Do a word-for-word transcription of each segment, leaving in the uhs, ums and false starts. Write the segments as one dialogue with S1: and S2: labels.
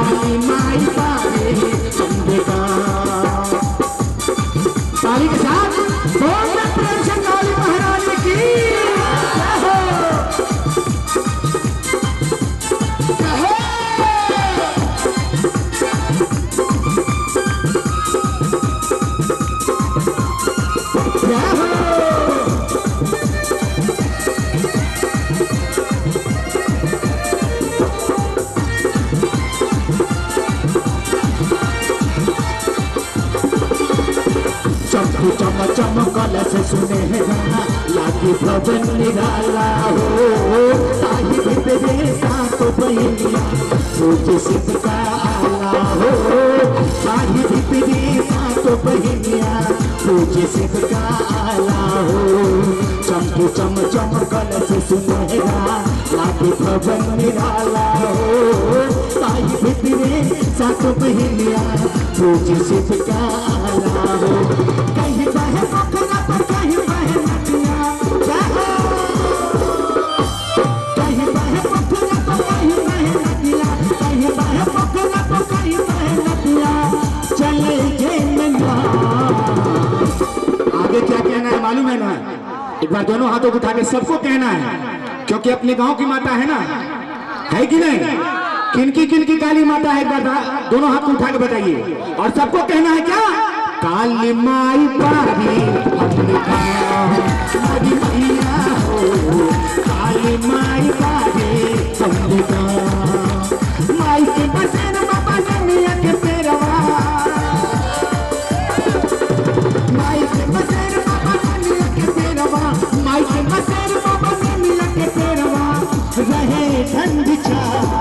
S1: काली माई पावे चंद्रिका। ताली के साथ बोल प्रेम से काली महारानी की चम चम कलश सुने लागी भवन निराला हो। ताही भीतरे सात बहिनिया पूज शिव का आला हो। ताही भीतरे सात बहिनिया पूज शिव का आला हो। चम चम चम कलश सुने लागी भवन निराला हो। ताही भीतरे सात बहिनिया पूज शिव का आला हो। कहीं बहे पोखरा पर कहीं बहे नदिया, कहीं बहे पोखरा पर कहीं बहे नदिया, कहीं बहे पोखरा पर कहीं बहे नदिया, चले जे नैया। आगे क्या कहना है मालूम है ना? एक बार दोनों हाथों को उठा के सबको कहना है, क्योंकि अपने गांव की माता है ना, है कि नहीं? किनकी किनकी काली माता है? एक बार दोनों हाथ उठा के बताइए और सबको कहना है क्या? काली माई पावी हमारी मैया हो। काली माई पावी चंद्रिका। माई के बसेर बाबा ननिया के पेरवा, माई के बसेर बाबा ननिया के पेरवा, माई के बसेर बाबा ननिया के पेरवा रहे ठंडी छा।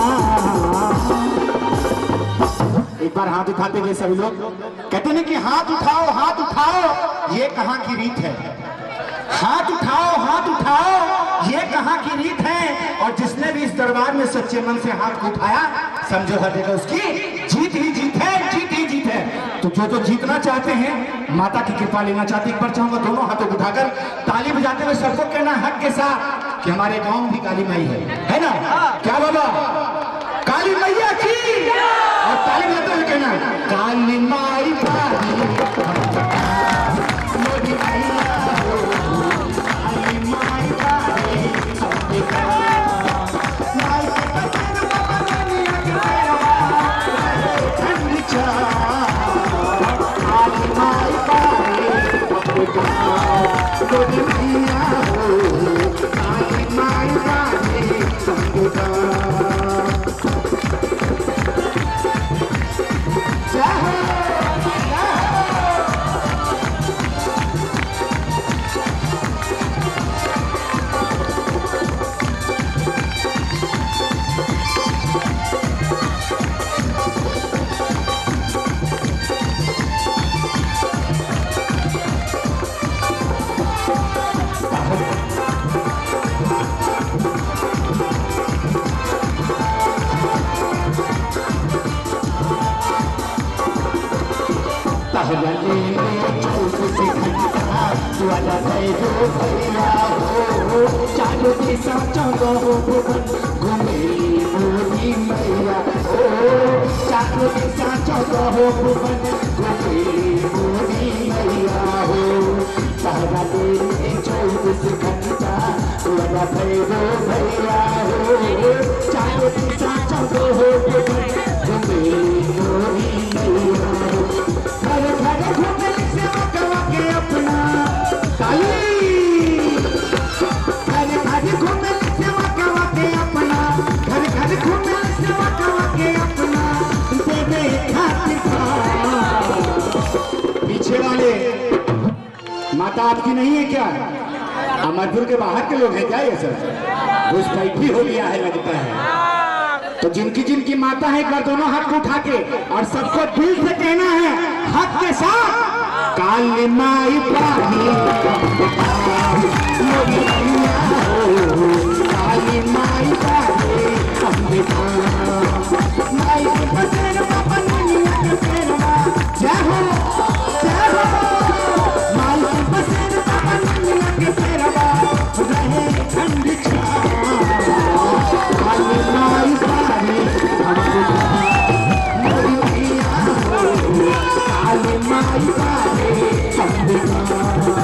S1: एक बार हाथ उठाते हुए सभी लोग कहते हैं कि हाथ उठाओ हाथ उठाओ, ये कहाँ की रीत है? हाथ उठाओ हाथ उठाओ, ये कहाँ की रीत है? और जिसने भी इस दरबार में सच्चे मन से हाथ को उठाया, समझो हर जगह उसकी जीत ही जीत है, जीत ही जीत है। तो जो जो जीतना चाहते हैं, माता की कृपा लेना चाहते हैं, एक बार चाहूंगा दोनों हाथों को उठाकर ताली बजाते हुए सबको कहना हक के साथ कि हमारे गाँव में भी काली माई है, है ना? क्या बाबा? काली मैया की। और ताली बजाते हुए कहना काली माई पावी मोरी मैया हो। काली माई पावी चंद्रिका। माई के बसेर बाबा ननिया के पेरवा ठंडी छा। काली माई पावी मोरी मैया हो। काली माई पावी चंद्रिका। चारों दिशा चौदह भुवन घूमे मोरी मैया हो। चारों दिशा चौदह भुवन घूमे मोरी मैया हो। पहरा दिन चौबीस घंटा वाला भैरव भैया हो। चारों दिशा चौदह भुवन घूमे मोरी मैया हो। घर घर घूमे सेवा करवा के अपना काली घूमे सेवा करवा के अपना, घर घर घूमे सेवा करवा के अपना देवे खातिर। पीछे वाले माता आपकी नहीं है क्या? अमरपुर के बाहर के लोग हैं क्या? ये सब घुसपैठी हो गया है लगता है। तो जिनकी जिनकी माता है एक बार दोनों हाथ को उठा के और सबको दिल से कहना है हक के साथ काली माई पावी मोरी मैया हो। काली माई पावी चंद्रिका। माई के बसेर बाबा ननिया के पेरवा जय हो जय हो। माई के बसेर बाबा ननिया के पेरवा रहे ठंडी छा। काली माई पावी चंद्रिका। दीवाना